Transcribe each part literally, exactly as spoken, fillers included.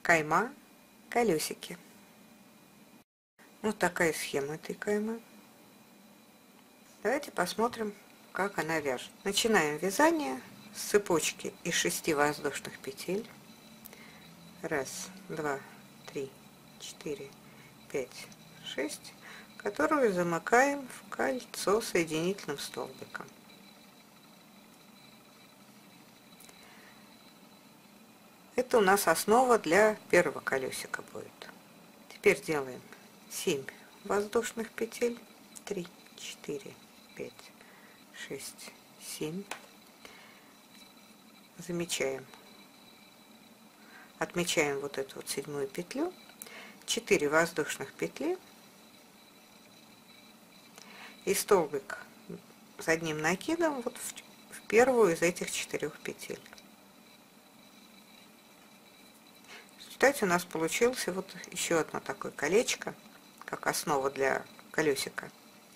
Кайма, колесики. Вот такая схема этой каймы. Давайте посмотрим, как она вяжет. Начинаем вязание с цепочки из шести воздушных петель. Раз, два, три, четыре, пять, шесть, которую замыкаем в кольцо соединительным столбиком. Это у нас основа для первого колесика будет. Теперь делаем семь воздушных петель. три, четыре, пять, шесть, семь. Замечаем. Отмечаем вот эту вот седьмую петлю. четыре воздушных петли. И столбик с одним накидом вот в, в первую из этих четырех петель. Кстати, у нас получилось вот еще одно такое колечко, как основа для колесика.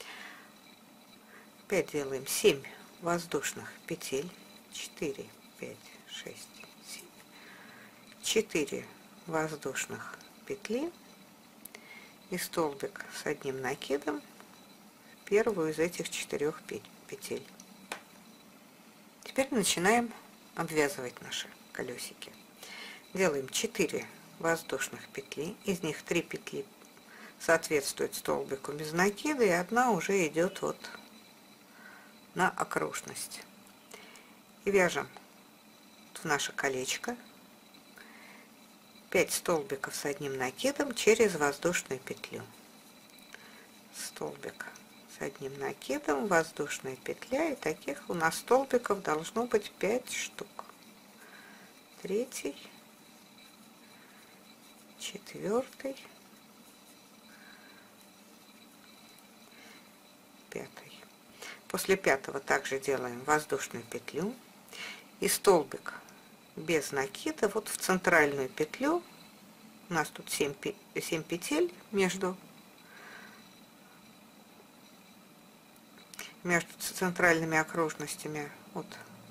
Опять делаем семь воздушных петель. четыре, пять, шесть, семь. четыре воздушных петли и столбик с одним накидом в первую из этих четырех петель. Теперь начинаем обвязывать наши колесики. Делаем четыре воздушных петли, из них три петли соответствует столбику без накида, и одна уже идет вот на окружность. И вяжем в наше колечко пять столбиков с одним накидом через воздушную петлю. Столбик с одним накидом, воздушная петля, и таких у нас столбиков должно быть пять штук. Третий, четвертый, пятый. После пятого также делаем воздушную петлю и столбик без накида вот в центральную петлю. У нас тут семь петель между между центральными окружностями. Вот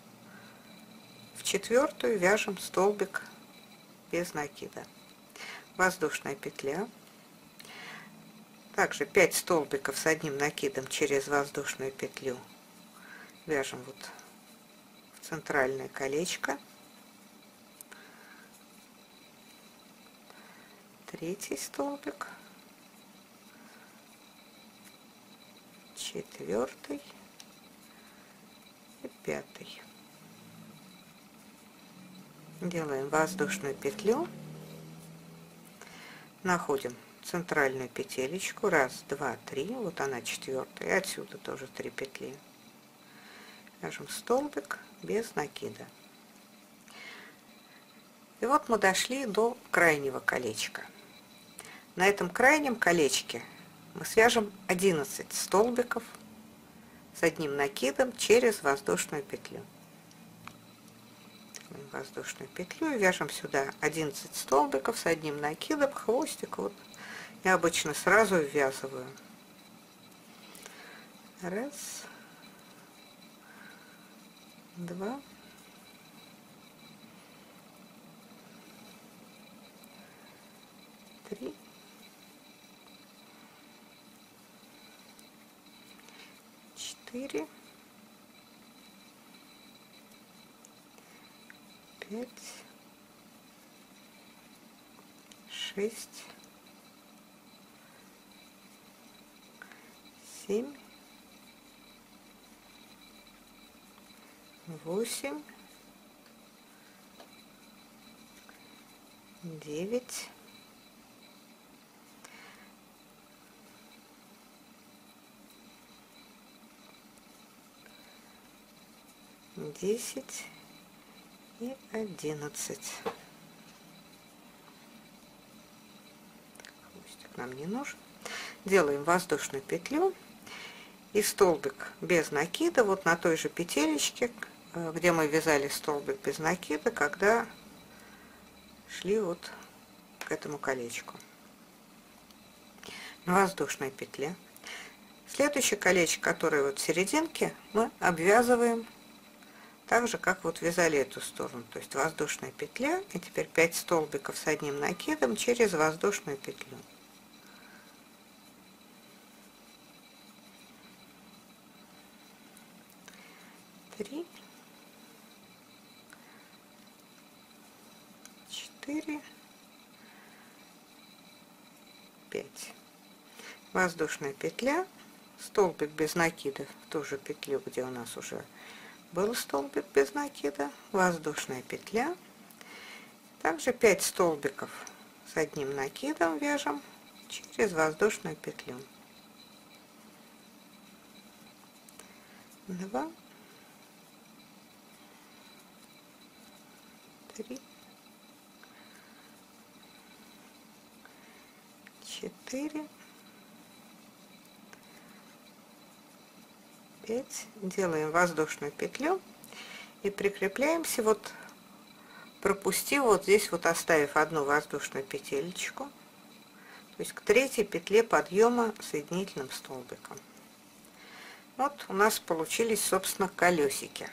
в четвертую вяжем столбик без накида. Воздушная петля. Также пять столбиков с одним накидом через воздушную петлю вяжем вот в центральное колечко. Третий столбик, четвертый и пятый. Делаем воздушную петлю. Находим центральную петелечку, раз, два, три, вот она четвертая, и отсюда тоже три петли. Вяжем столбик без накида. И вот мы дошли до крайнего колечка. На этом крайнем колечке мы свяжем одиннадцать столбиков с одним накидом через воздушную петлю. Воздушную петлю и вяжем сюда одиннадцать столбиков с одним накидом, хвостик вот я обычно сразу ввязываю. Раз, два, три, четыре, пять, шесть, семь, восемь, девять, десять и одиннадцать. Хвостик нам не нужен. Делаем воздушную петлю и столбик без накида вот на той же петелечке, где мы вязали столбик без накида, когда шли вот к этому колечку. Воздушная петля. Следующее колечко, которое вот в серединке, мы обвязываем Так же, как вот вязали эту сторону. То есть воздушная петля, и теперь пять столбиков с одним накидом через воздушную петлю. Три, четыре, пять. Воздушная петля, столбик без накида в ту же петлю, где у нас уже был столбик без накида, воздушная петля. Также пять столбиков с одним накидом вяжем через воздушную петлю. Два, три, четыре, пять. Делаем воздушную петлю и прикрепляемся, вот пропустив вот здесь, вот оставив одну воздушную петелечку, то есть к третьей петле подъема соединительным столбиком. Вот у нас получились, собственно, колесики.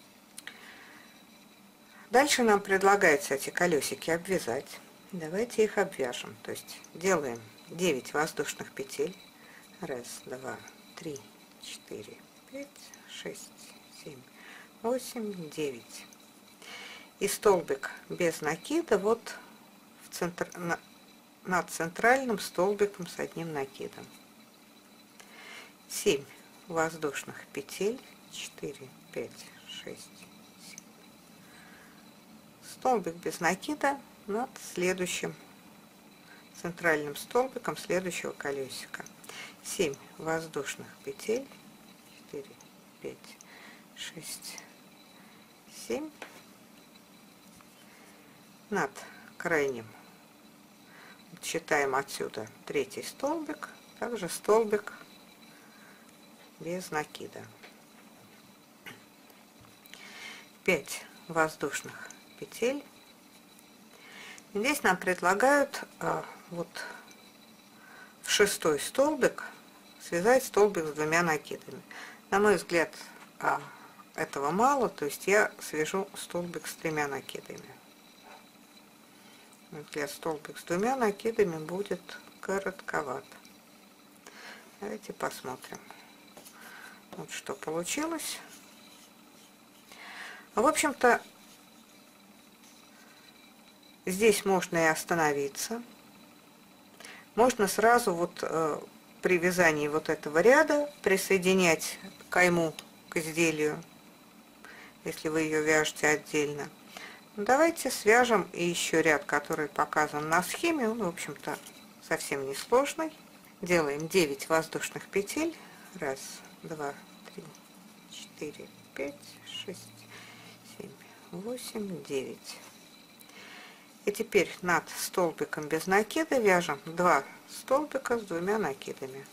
Дальше нам предлагается эти колесики обвязать. Давайте их обвяжем. То есть делаем девять воздушных петель. Раз, два, три, четыре, пять, шесть, семь, восемь, девять. И столбик без накида вот в центр, на, над центральным столбиком с одним накидом. семь воздушных петель. четыре, пять, шесть, семь. Столбик без накида над следующим центральным столбиком следующего колесика. семь воздушных петель. четыре, пять, шесть, семь. Над крайним считаем отсюда третий столбик, также столбик без накида. пять воздушных петель. Здесь нам предлагают а, вот в шестой столбик связать столбик с двумя накидами. На мой взгляд, а, этого мало, то есть я свяжу столбик с тремя накидами. На мой взгляд, столбик с двумя накидами будет коротковат. Давайте посмотрим. Вот что получилось. В общем-то, здесь можно и остановиться. Можно сразу вот э, при вязании вот этого ряда присоединять кайму к изделию, если вы ее вяжете отдельно. Давайте свяжем и еще ряд, который показан на схеме. Он, в общем-то, совсем не сложный. Делаем девять воздушных петель. Раз, два, три, четыре, пять, шесть, семь, восемь, девять. И теперь над столбиком без накида вяжем два столбика с двумя накидами.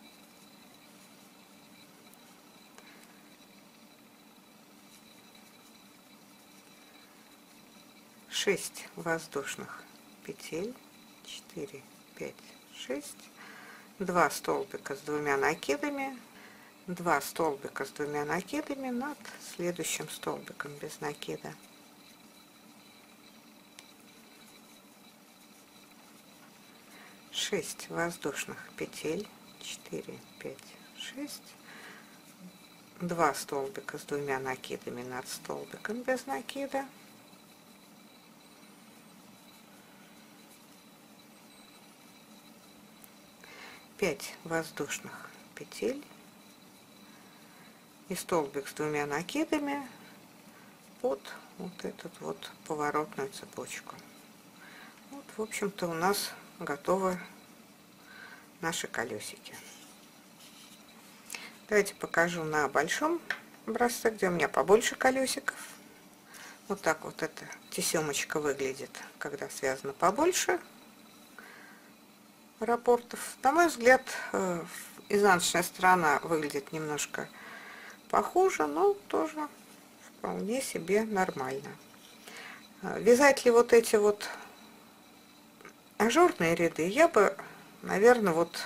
шесть воздушных петель. четыре, пять, шесть. два столбика с двумя накидами. два столбика с двумя накидами над следующим столбиком без накида. шесть воздушных петель. четыре, пять, шесть. два столбика с двумя накидами над столбиком без накида. пять воздушных петель и столбик с двумя накидами под вот эту вот поворотную цепочку. Вот, в общем-то, у нас готовы наши колесики. Давайте покажу на большом образце, где у меня побольше колесиков. Вот так вот эта тесемочка выглядит, когда связано побольше раппортов. На мой взгляд, изнаночная сторона выглядит немножко похуже, но тоже вполне себе нормально. Вязать ли вот эти вот ажурные ряды, я бы, наверное, вот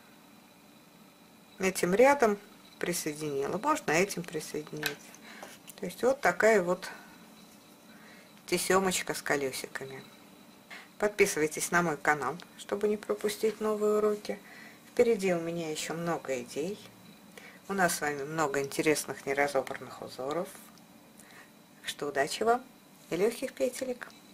этим рядом присоединила. Можно этим присоединить. То есть вот такая вот тесемочка с колесиками. Подписывайтесь на мой канал, чтобы не пропустить новые уроки. Впереди у меня еще много идей. У нас с вами много интересных неразобранных узоров. Так что удачи вам и легких петелек!